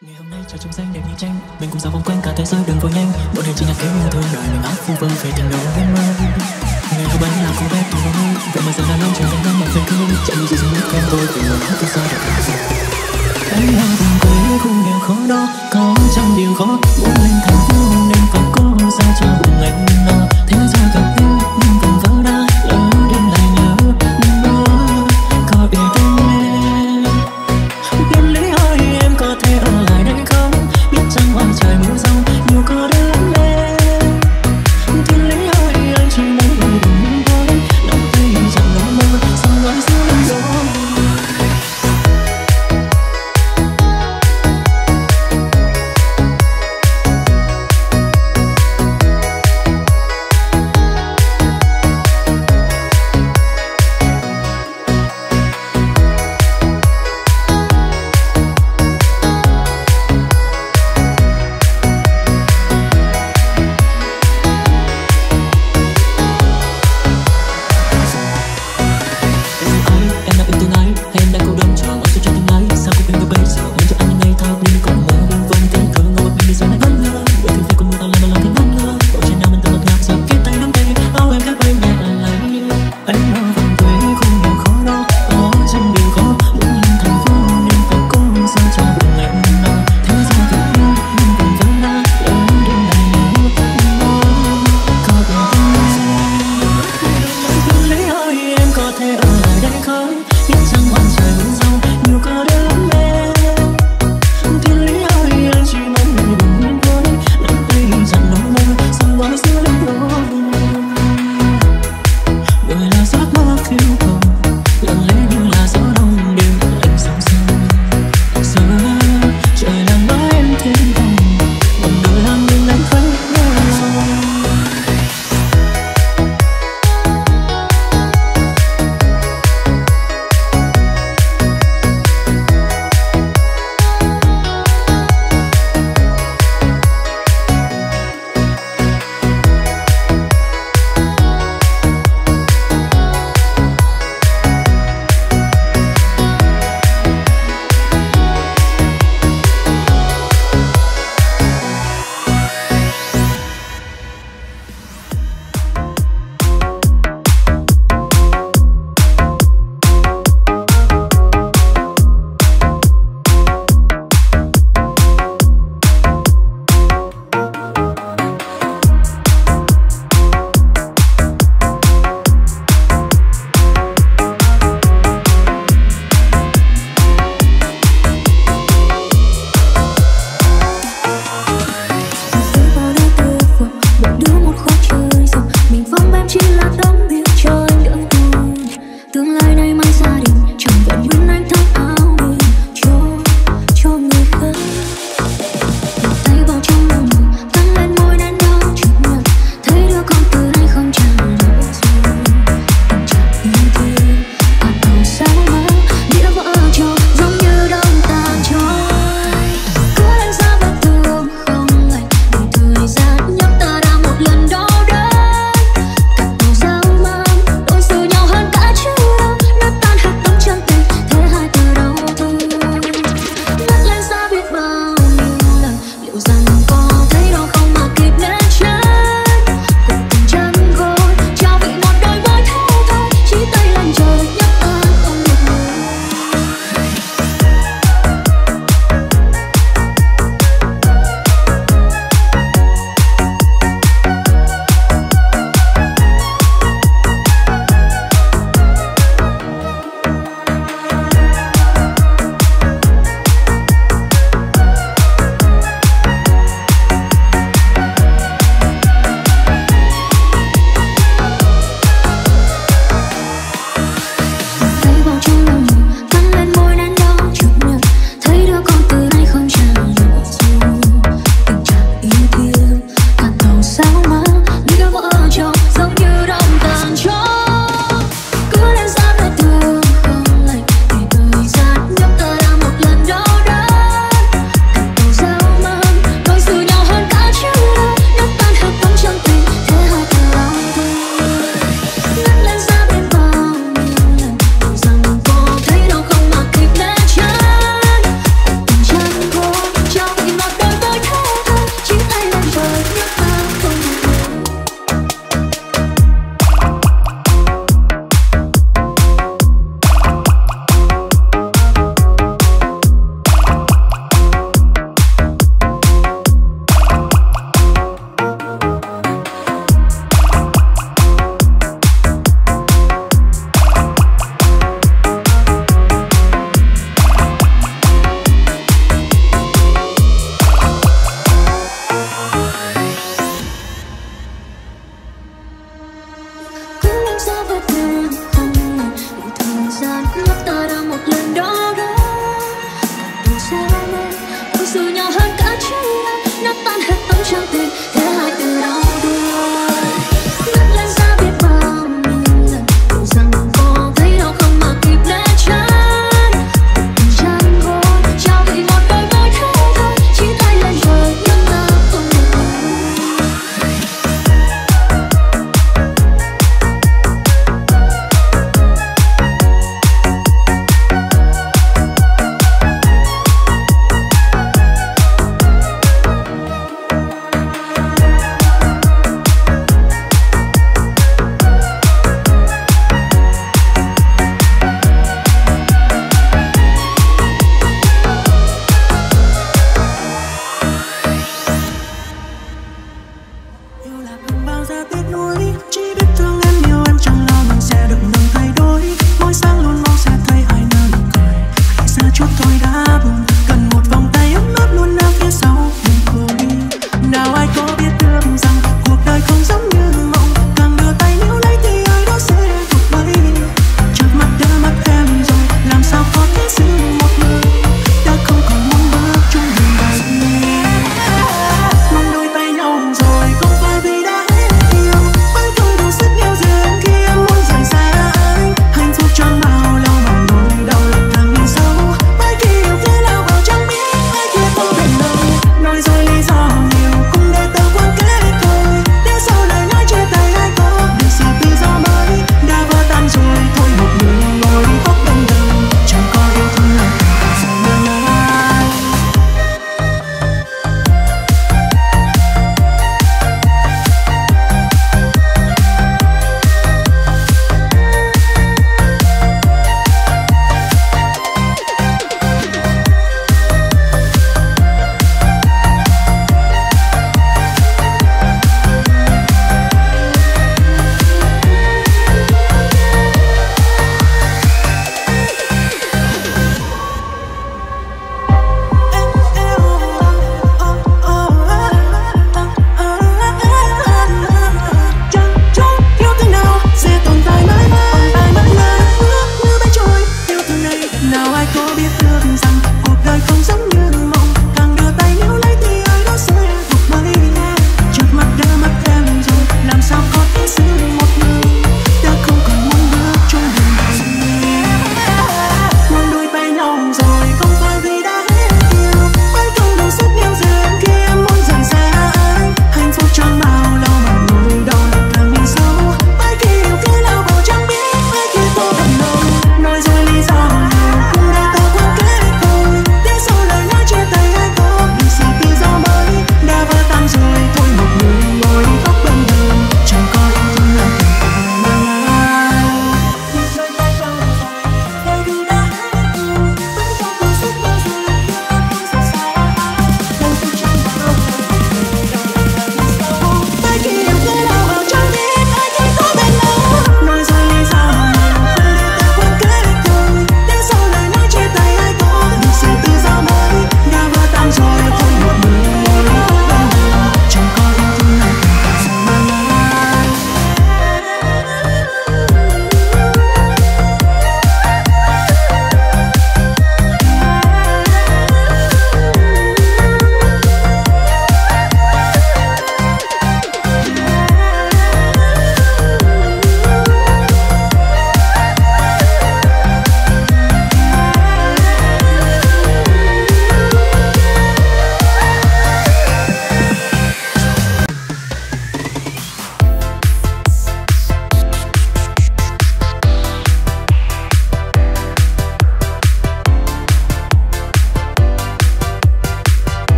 Ngày hôm nay trời trong xanh đẹp như tranh, mình cùng dạo vòng quanh cả thế giới đừng vội nhanh. Bọn hình chỉ nhạc kêu yêu thương đời mình áp vu vơ về tình đầu em ơi. Ngày hôm ấy là cô bé tuổi đầu hơi, vậy mà giờ là lâu trở thành năm một về cơ. Chạy như chỉ dùng nước quen tôi vì muốn hát tôi sao được làm gì. Cánh hoa vùng quê khung nghèo khó đó, có trăm điều khó muốn lên thành phố nên phải cố ra cho vùng anh lo. Thế ra gặp em nhưng vùng vỡ đá lỡ đêm lại nhớ đừng mơ có biển đông em. Biết lý ơi em có thể ở lại đây không? Biết chăng ngoài trời mưa rông nhiều có đến em. Thiên lý ơi anh chỉ muốn người đừng thôi. Nắm tay chẳng lo mơ sao nói giữa đêm đó.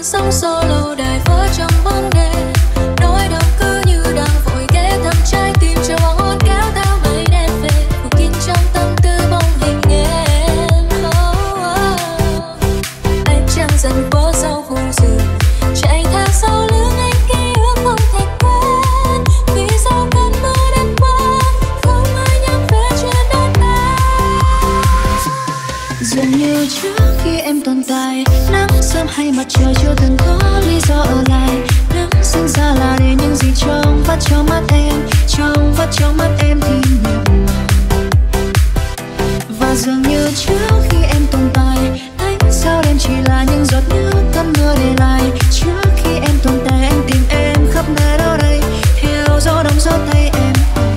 sống solo đời vỡ trong bóng đêm. Nỗi đau cứ như đang vội ghé thăm trái tim, chờ hoàng hôn kéo theo mây đen về, phủ kín trong tâm tư bóng hình em. Anh chẳng dần vỡ sau khu rừng, chạy theo sau lưng anh ký ức không thể quên. Vì sao cơn mưa đêm qua không ai nhắc về chuyện đón ta. Dường như trước khi em tồn tại, nắng sớm hay mặt trời chưa từng có lý do ở lại. Nắng sinh ra là để những gì trong vắt trong mắt em, trong vắt trong mắt em thì nhiều. Và dường như trước khi em tồn tại, ánh sao đêm chỉ là những giọt nước cơn mưa để lại. Trước khi em tồn tại anh tìm em khắp nơi đâu đây, theo gió đông gió tây em.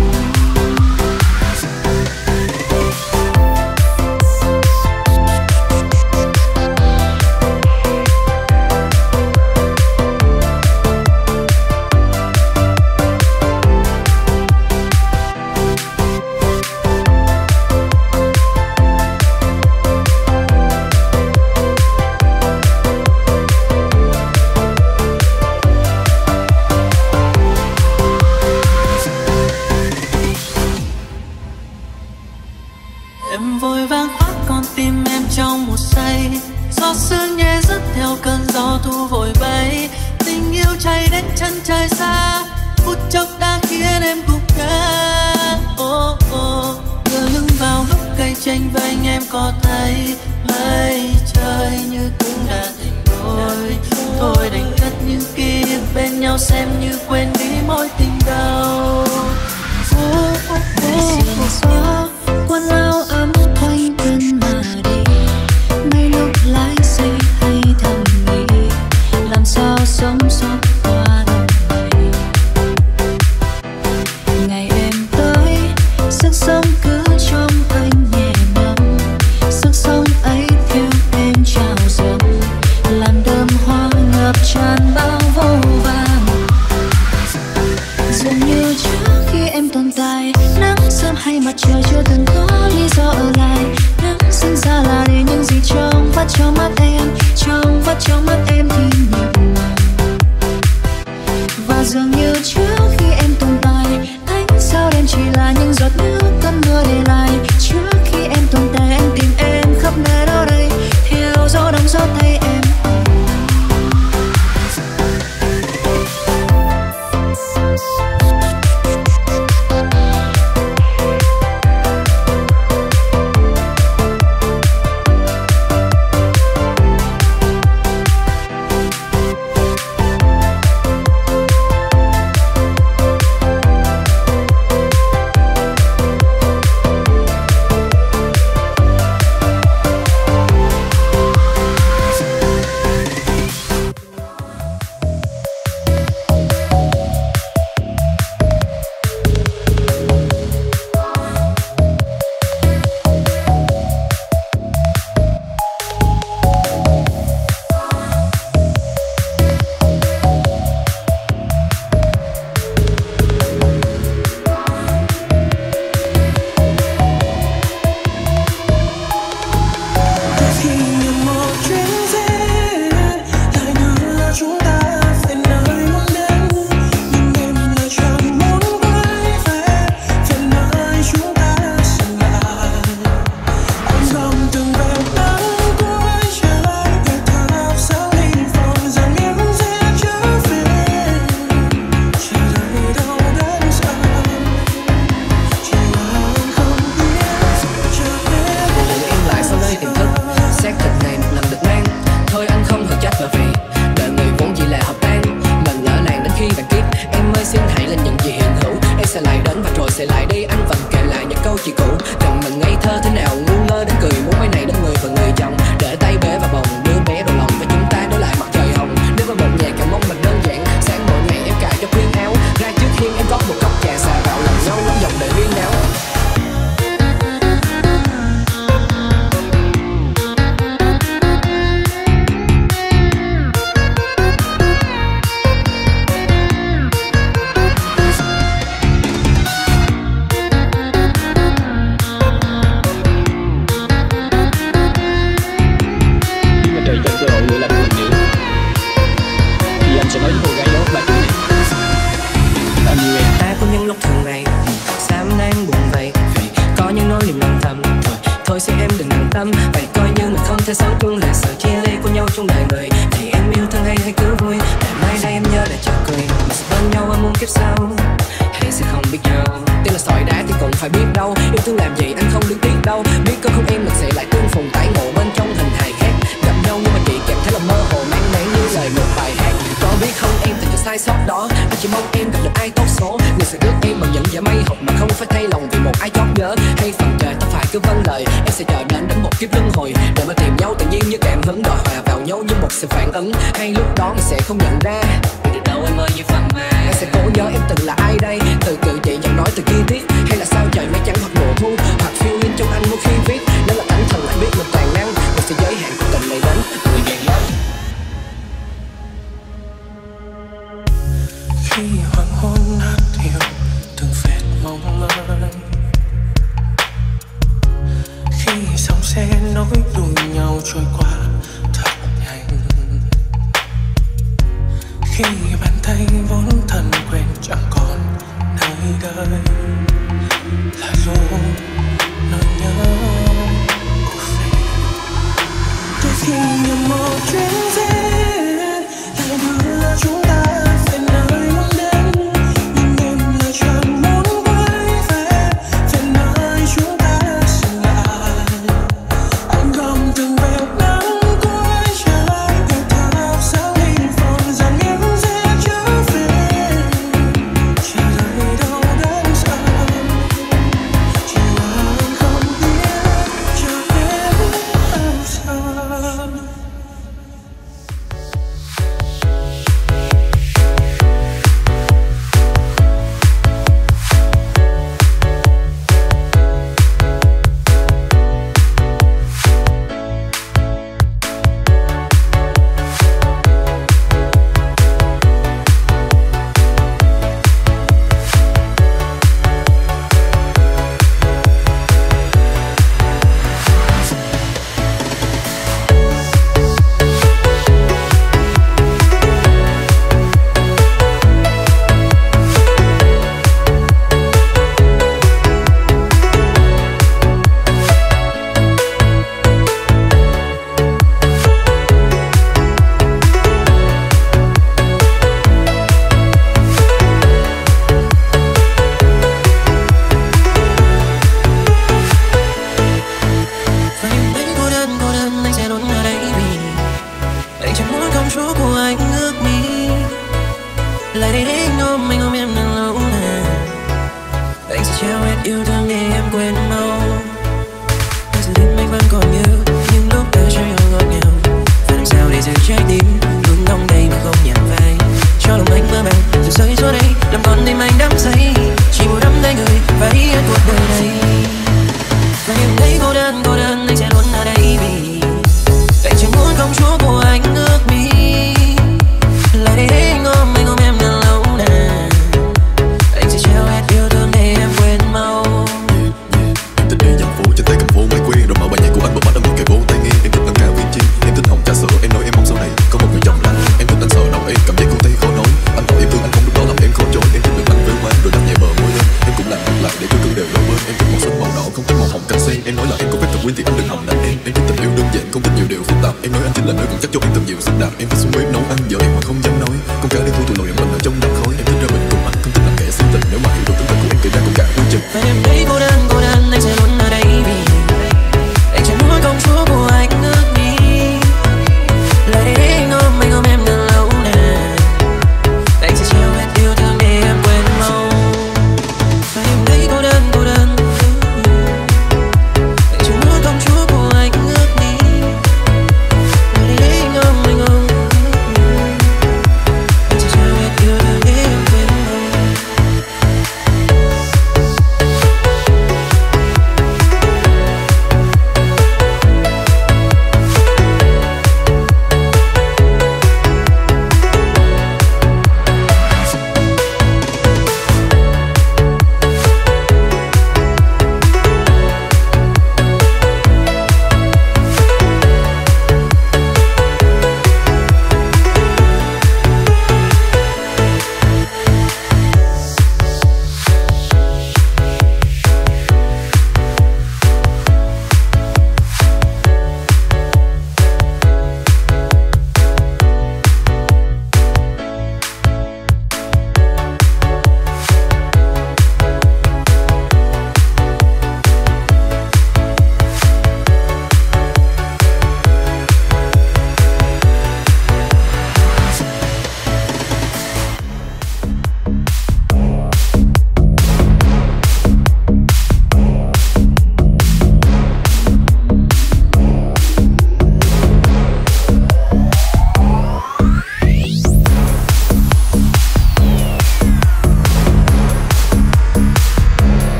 Em vội vàng khoác con tim em trong một say, gió sương nhẹ rất theo cơn gió thu vội bay. Tình yêu cháy đến chân trời xa, phút chốc đã khiến em gục ngã. Đưa lưng vào gốc cây tranh với anh em có thấy mây trời như cũng đã thành đôi. Thôi đành cất những ký ức bên nhau xem như quên đi mối tình đau. Gió cuốn áo ấm quanh thân mà đi, mấy lúc lái xe hay thầm nghĩ làm sao sống sót qua đông ngày. Ngày em tới, sức sống cứ trong anh nhẹ nhõm, sức sống ấy theo em trào dâng, làm đơm hoa ngập tràn bao vô vàn. thể sống chung là sự chia ly của nhau trong đời người. Thì em yêu thương hay cứ vui, để mai đây em nhớ để chờ cười. Mà sẽ bên nhau ở muôn kiếp sau, hay sẽ không biết nhau. Tên là sỏi đá thì cũng phải biết đâu, yêu thương làm gì anh không đứng tiếc đâu. Biết có không em mình sẽ lại tương phùng tái ngộ bên trong hình hài khác. Gặp nhau nhưng mà chỉ cảm thấy là mơ hồ mang máng như lời một bài hát. Có biết không em từ những sai sót đó, anh chỉ mong em gặp được ai tốt số, người sẽ ước em bằng những vẻ may học mà không phải thay lòng vì một ai chót nhớ. Hay phần trời ta phải cứ vâng lời, em sẽ chờ đến một kiếp luân hồi để mà tìm nhau tự nhiên như cảm hứng đòi hòa vào nhau như một sự phản ứng. Hay lúc đó mình sẽ không nhận ra vì từ đâu em ơi như phàm mà. Anh sẽ cố nhớ em từng là ai đây, từ cử chỉ giọng nói từ chi tiết, hay là sao trời mây trắng hoặc mùa thu, hoặc feeling trong anh mỗi khi viết. Nếu là thánh thần anh biết mình toàn năng, mình sẽ giới hạn cuộc tình này đến 10 ngàn năm. Khi hoàng hôn hát hiu từng vệt mong mơ, khi dòng xe nối đuôi nhau trôi qua thật nhanh, khi bàn tay vốn thân quen chẳng còn nơi đây, là lúc nỗi nhớ của mình. Đôi khi như một chuyến xe lại đưa chúng ta về nơi muốn đến, nhưng em lại chẳng muốn quay về nơi chúng ta dừng lại. Anh gom từng vệt nắng cuối trời, yêu thao sáng lên phòng rằng em sẽ trở về. Chỉ lời đâu đáng sợ, chỉ là anh không biết cho em bao giờ.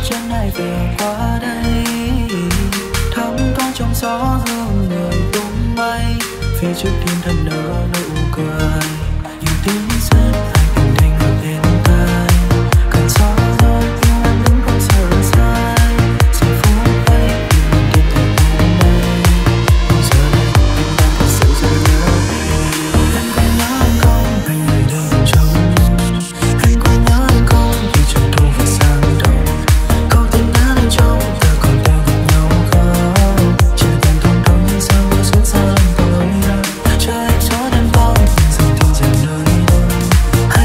chân ai vừa qua đây, thắm thoáng trong gió hương người tung bay, phía trước thiên thần nở nụ cười, nhiều tiếng rất hay bình thanh ngập bên tai, cơn gió thôi yêu em đứng không sợ sai, giây phút ấy yêu mình đến thành hôm nay, bây giờ đây em đang thật sự rất nhớ em. Em có nhớ anh không anh người đơn trông, anh có nhớ anh không khi trời thu vừa sang đông, câu tình đã lên trong ta còn yêu được nhau không, chỉ cần thôn thôi như sao mưa xuống xa tôi đâu, chờ em gió đêm vắng dừng tình dần nơi đâu.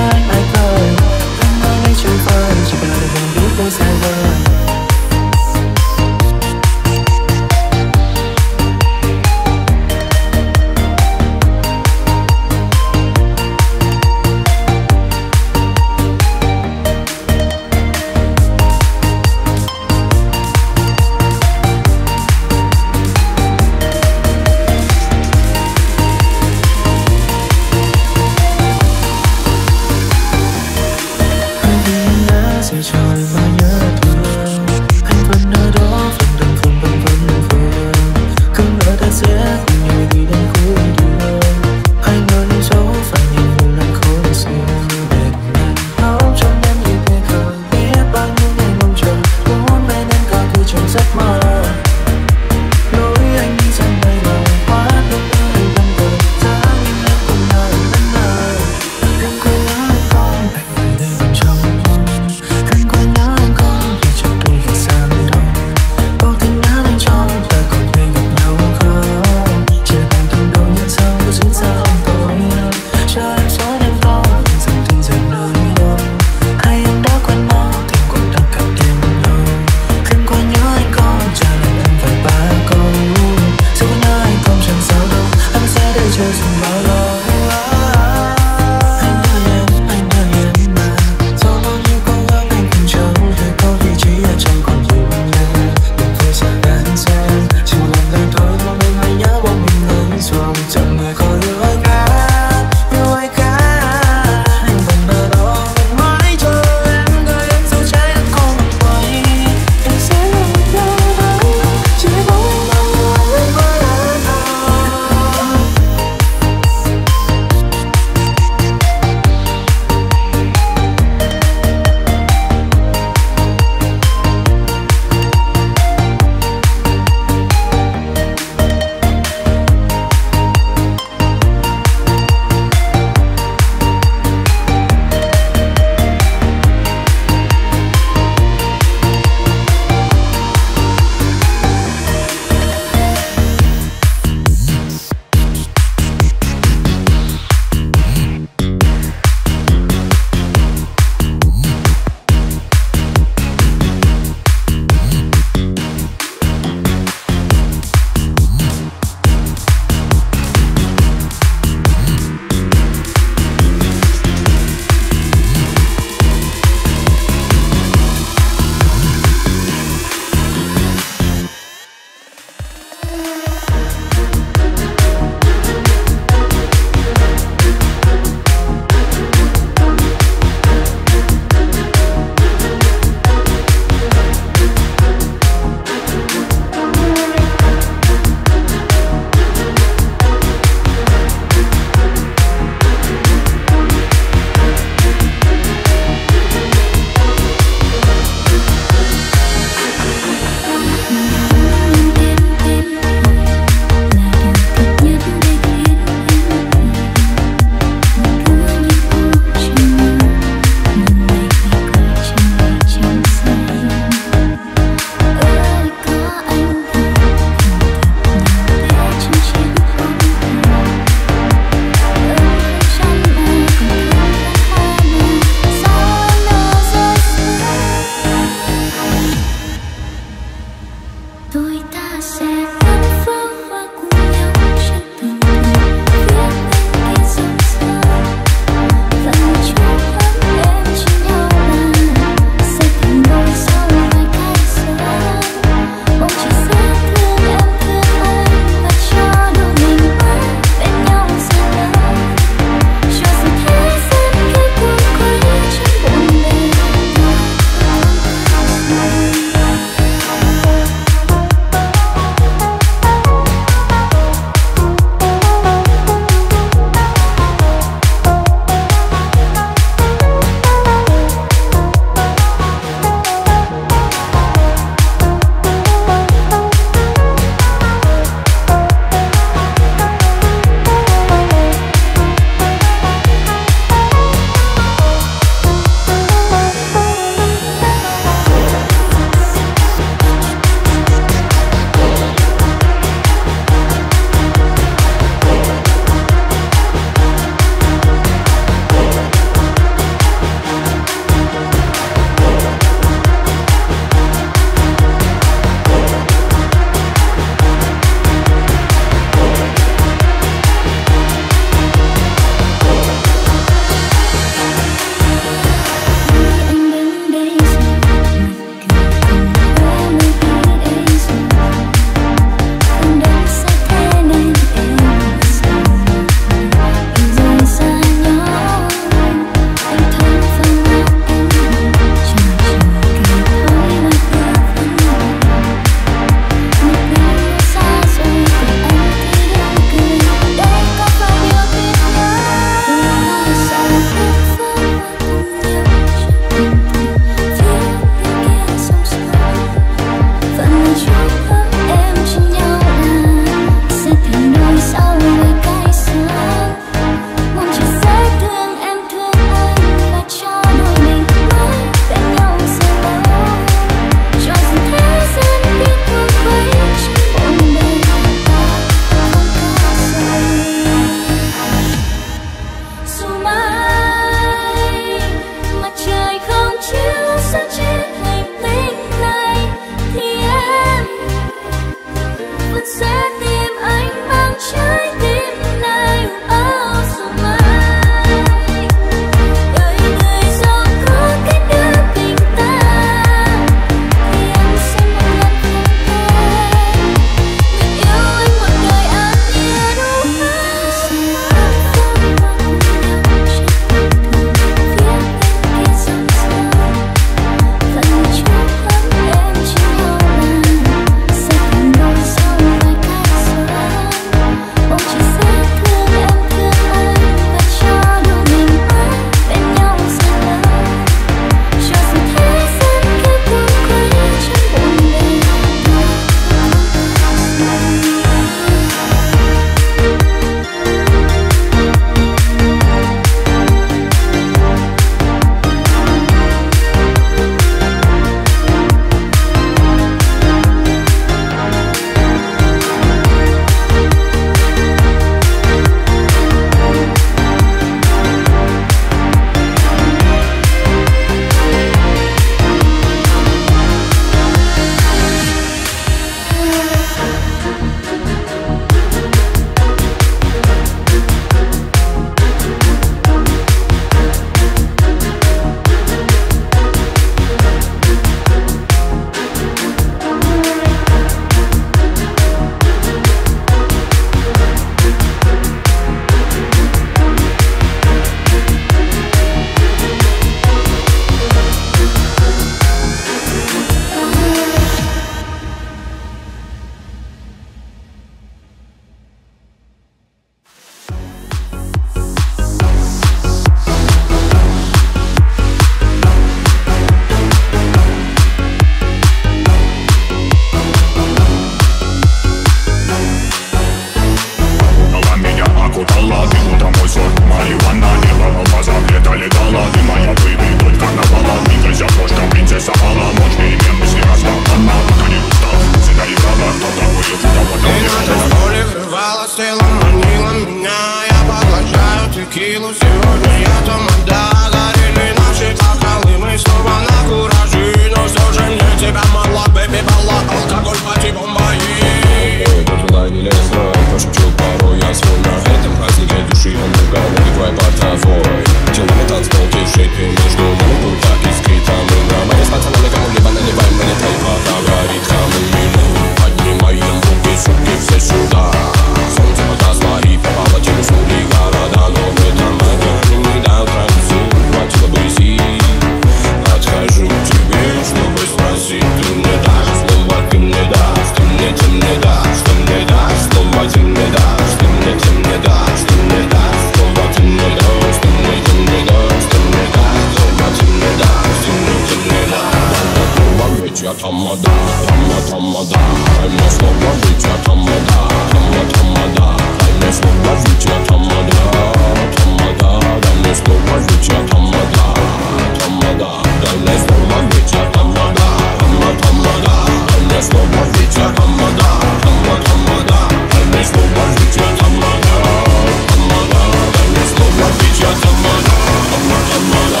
Застыла, манила меня, я поглощаю текилу. Сегодня я тамада, горели наши бокалы. Мы снова на кураже, но все же мне тебя мало. Бэби, бала, алкоголь, пати, бомбаи. Это желание леса, пошучу порой я свой. На этом празднике души омега, наливай портовой. Телами танцпол, кишит и между нами круто искрит. А мы на море с пацанами кому-либо наливаем. Мне твои фото горит, хамы-мину. Поднимаем руки, сутки все сюда. Солнце погасло и попало через нули города. Но в этом огне до утра везу, хватило бы сил. Отхожу к тебе, чтобы спросить. Ты мне дашь слово, ты мне дашь. Ты мне тем не дашь, ты мне дашь слово, ты мне дашь. Ты мне тем не дашь, ты мне дашь слово, ты мне дашь. Ты мне тем не дашь, ты мне дашь слово, ты мне дашь. Ты мне тем не дашь. Ведь я тамада, тамада. Дай мне слово, ведь я тамада, тамада. Дай мне слово, ведь я тамада, тамада. Дай мне слово, ведь я тамада, тамада. Дай мне слово, ведь я тамада, тамада. Дай мне слово, ведь я тамада, тамада. Дай мне слово, ведь я тамада, тамада. Дай мне слово, ведь я тамада, тамада.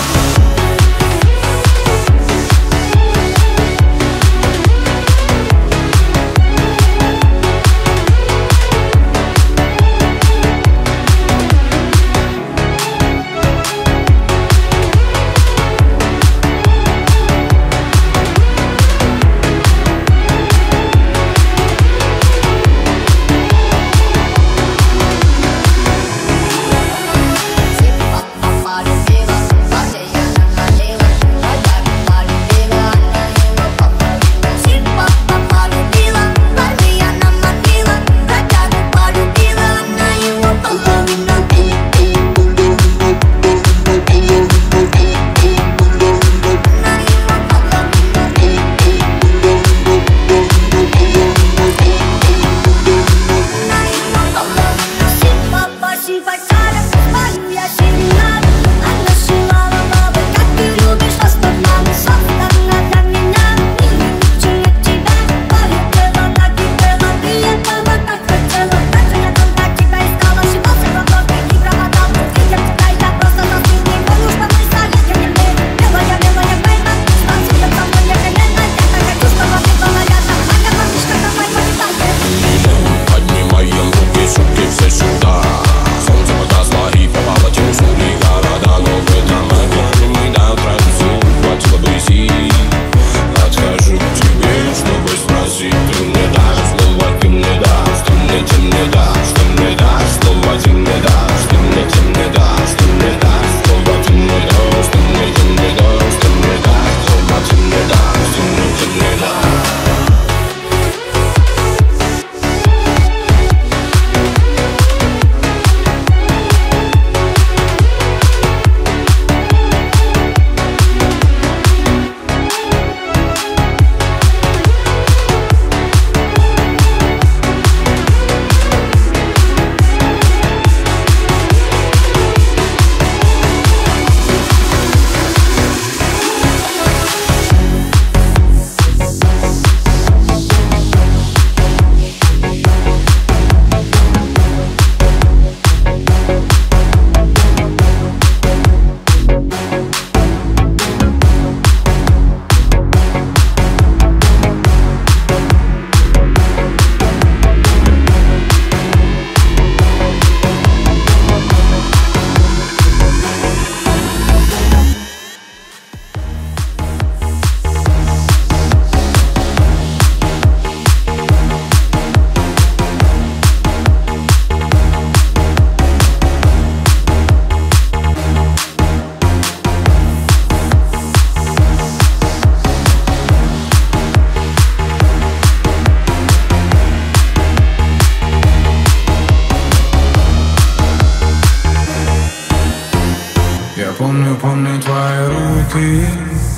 помню твои руки,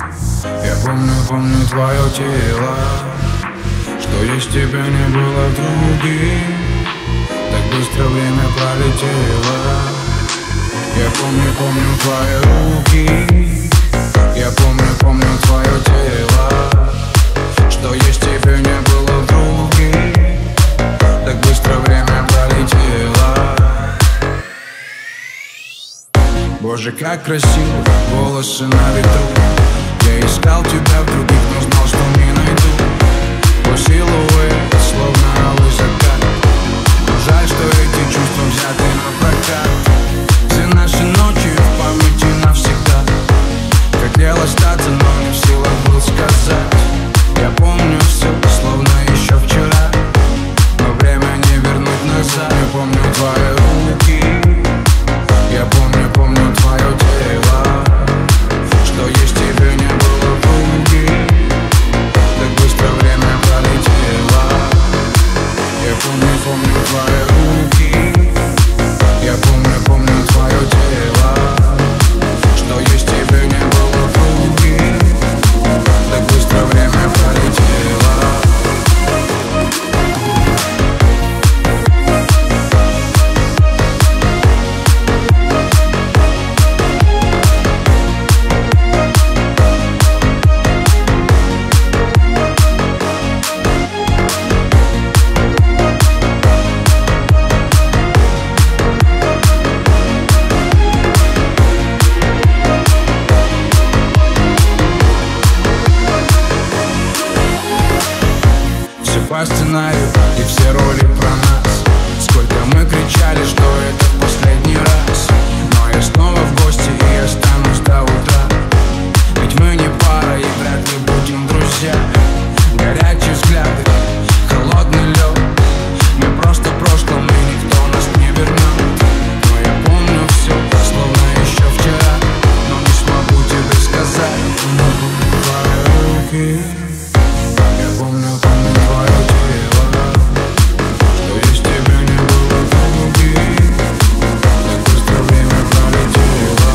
я помню твое тело. Что есть тебя не было другим, так быстро время пролетело. Я помню твои руки, я помню твое тело. Что есть тебя не было другим, так быстро время пролетело. Боже, как красиво, волосы на ветру. Я искал тебя в других, но знал, что не найду. Твой силуэт, словно алый закат. Но жаль, что эти чувства взяты на прокат. Все наши ночи в памяти навсегда. Хотел остаться, но не в силах был сказать. Я помню все, словно еще вчера. Но время не вернуть назад. Я помню твои руки. Я помню твое тело. Что есть тебе не было в руки. Так быстро время пролетело. Я помню твои руки. Я помню твое тело. Что есть тебе не было в руки. Так быстро время пролетело. По сценарию и все роли про нас. Сколько мы кричали, что это в последний раз. Но я снова в гости и останусь до утра. Ведь мы не пара и вряд ли будем друзья. Горячие взгляды, холодный лед. Мы просто в прошлом и никто нас не вернет. Но я помню все, словно еще вчера. Но не смогу тебе сказать. Но твои руки. Я помню твое тело. Что есть тебе не было в руки. Так быстро время пролетело.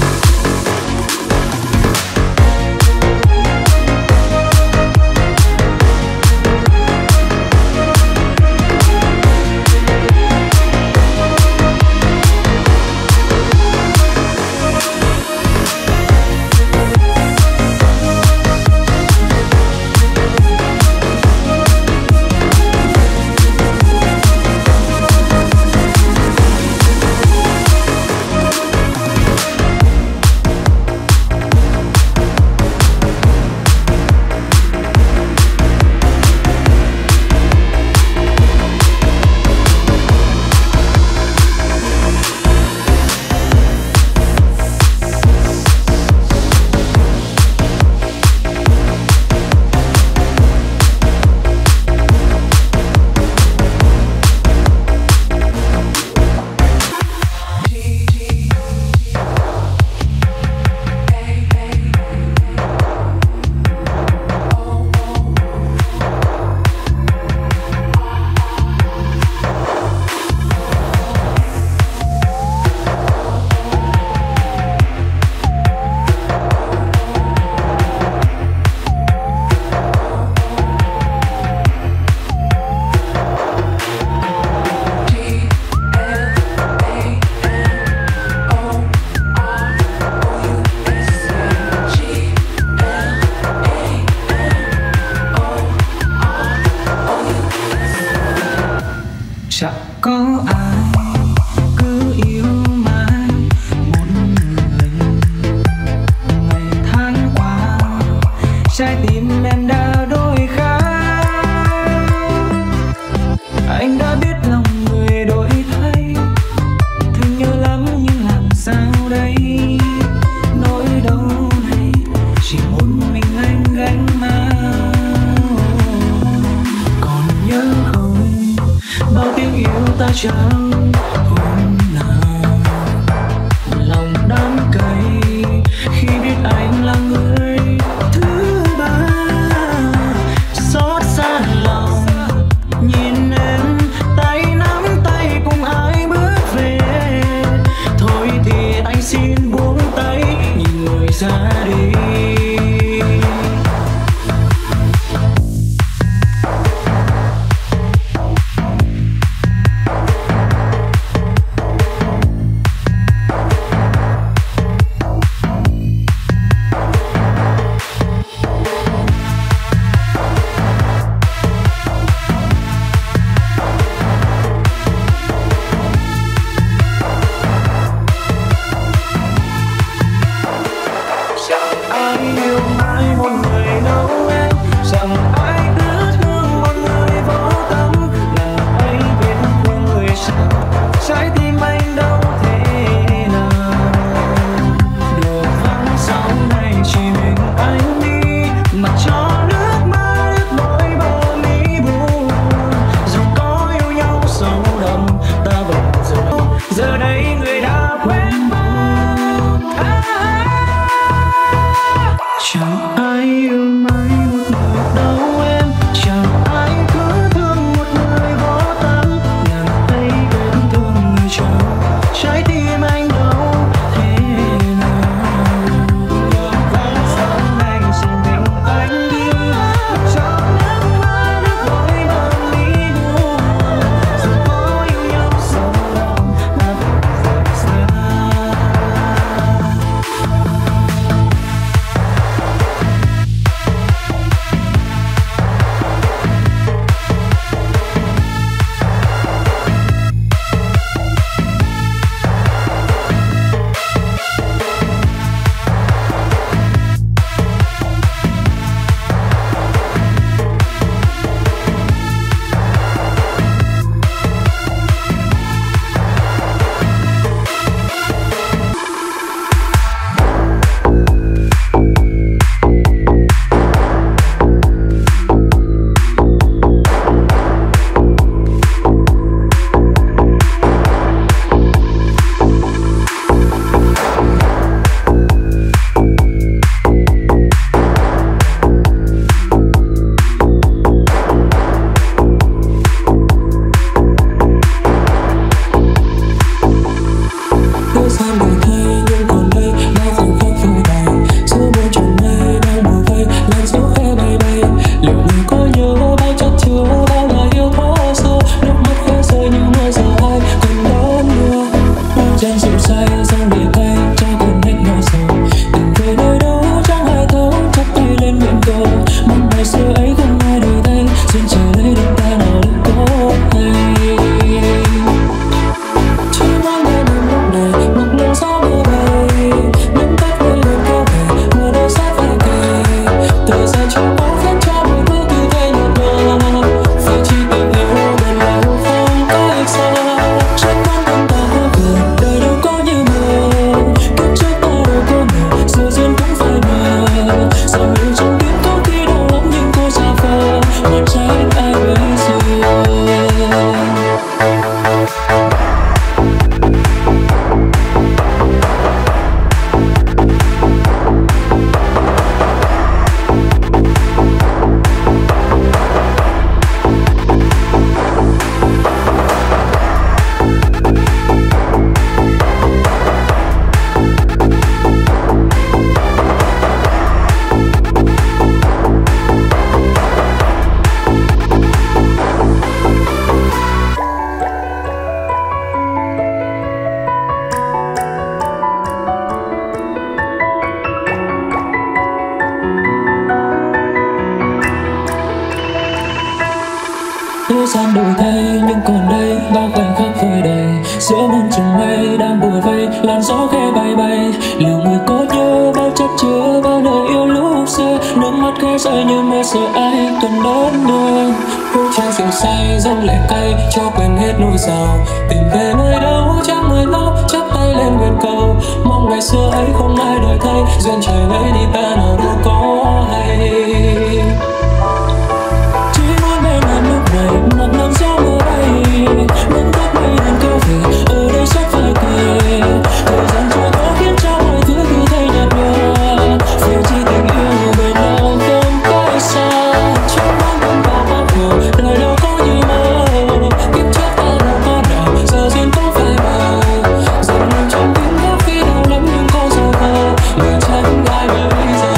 Chẳng có ai cứ yêu mãi một mình. Ngày tháng qua trái tim em đã đổi khác. Anh đã biết lòng người đổi thay. Thương nhớ lắm nhưng làm sao đây. Nỗi đau này chỉ một mình anh gánh mang. Còn nhớ không bao tiếng yêu ta chẳng hôm nào lòng đắng cay khi biết anh là người thứ ba. Xót xa lòng nhìn em tay nắm tay cùng ai bước về. Thôi thì anh xin buông tay nhìn người ra đi. Trách bản thân ta quá khờ, đời đâu có như mơ. Kiếp trước ta đâu có ngờ, giờ duyên cũng phải mờ. Sao yêu trong tim có khi đau lắm nhưng cô xa vời, mà trách ai bây giờ. Thế gian đổi thay nhưng còn đây bao khoảnh khắc vơi đầy, giữa muôn trùng mây đang bủa vây, làn gió khẽ bay bay. Liệu người có nhớ bao chất chứa bao lời yêu lúc xưa, nước mắt khẽ rơi như mưa sợ ai tuần đón đưa. Hút chén rượu say dâng lệ cay cho quên hết nỗi sầu, tìm về nơi đâu chẳng người lo, chắp tay lên nguyện cầu, mong ngày xưa ấy không ai đổi thay, duyên trời lấy đi ta nào đâu có hay. Một năm gió mưa bay, nắng tắt mây đèn câu về, ở đây chắc phải cười. Thời gian trôi có khiến cho mọi thứ cứ thấy nhạt nhòa, phải chi tình yêu bên nào không cách xa. Trong bản thân ta quá khờ, đời đâu có như mơ. Kiếp trước ta đâu có nào, giờ duyên cũng phải mờ. Dần lòng trong tim có khi đau lắm nhưng có giờ khờ, mà chẳng ai bây giờ.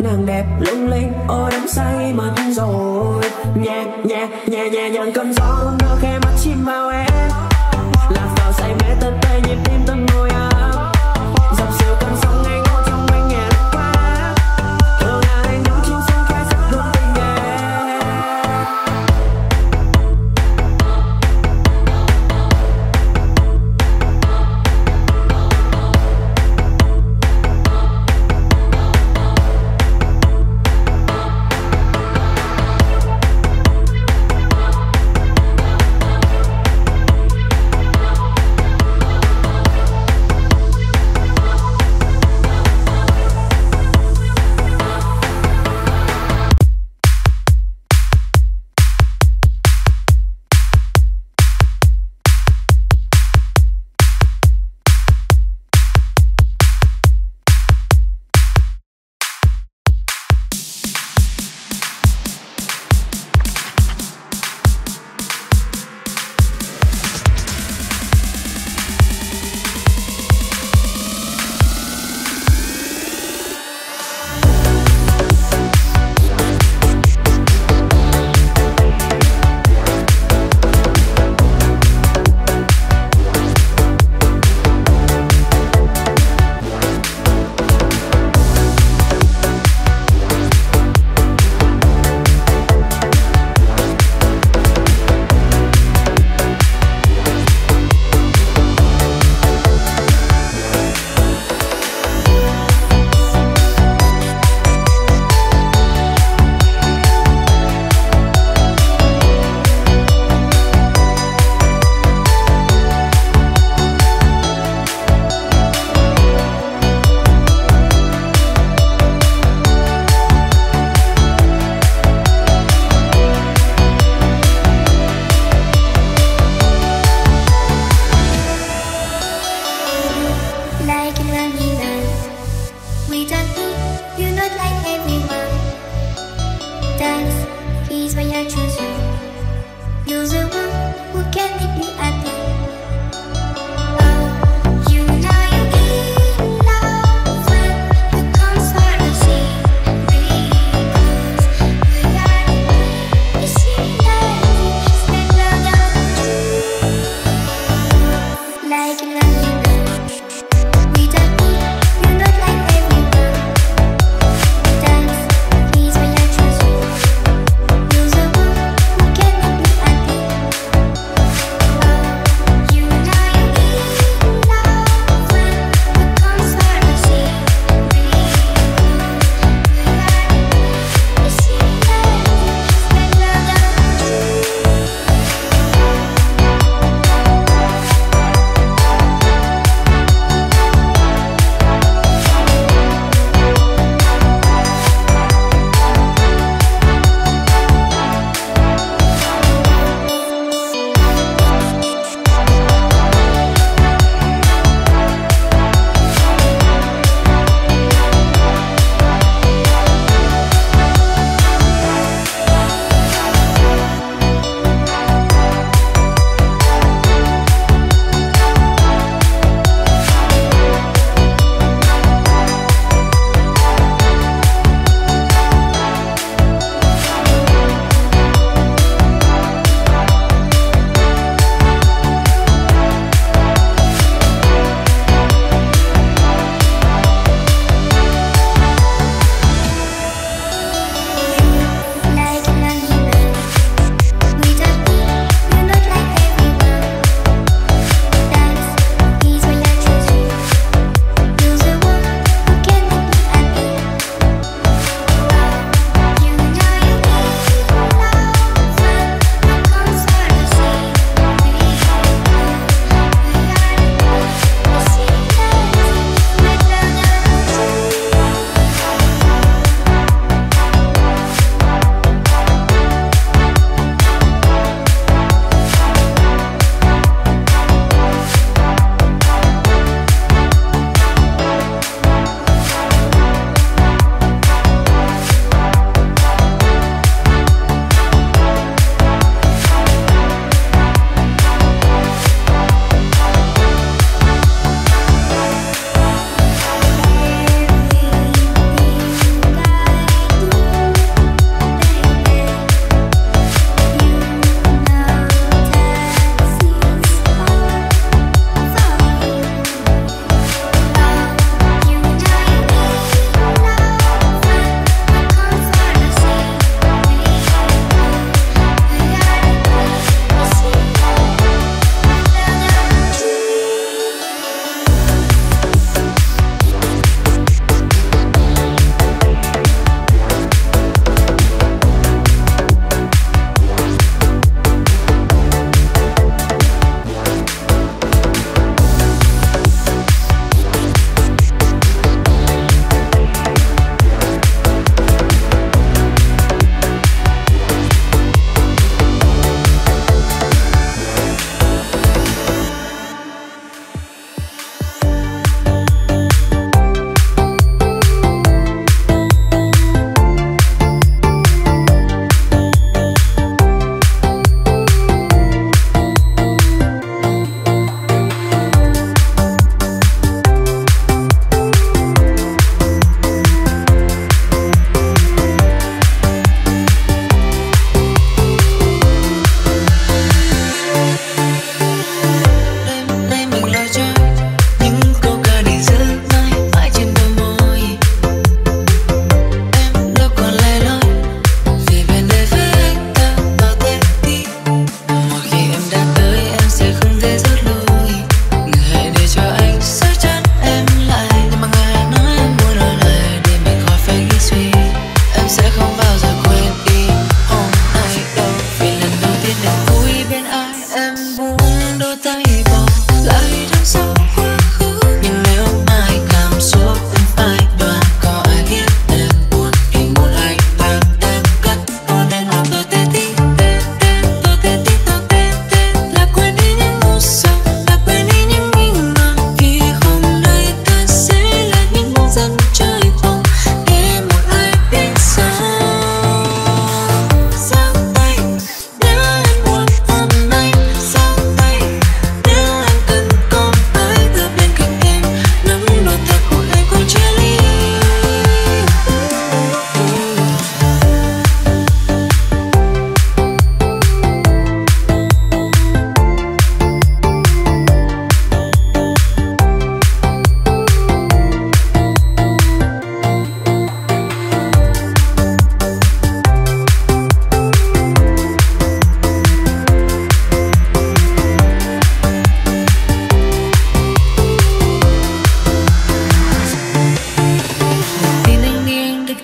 nàng đẹp lung linh, ôi đắm say mất rồi. Nhẹ nhẹ nhẹ nhẹ nhàng cơn gió đưa khe mắt chim vào em, lạc vào say mê tận tay nhịp tim từng ngồi ấm, dập dìu cơn sóng ngây ngô trong anh nhẹ lướt qua, thường là anh đứng trên sông khai sắc hương tình em.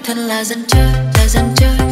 thân là dân chơi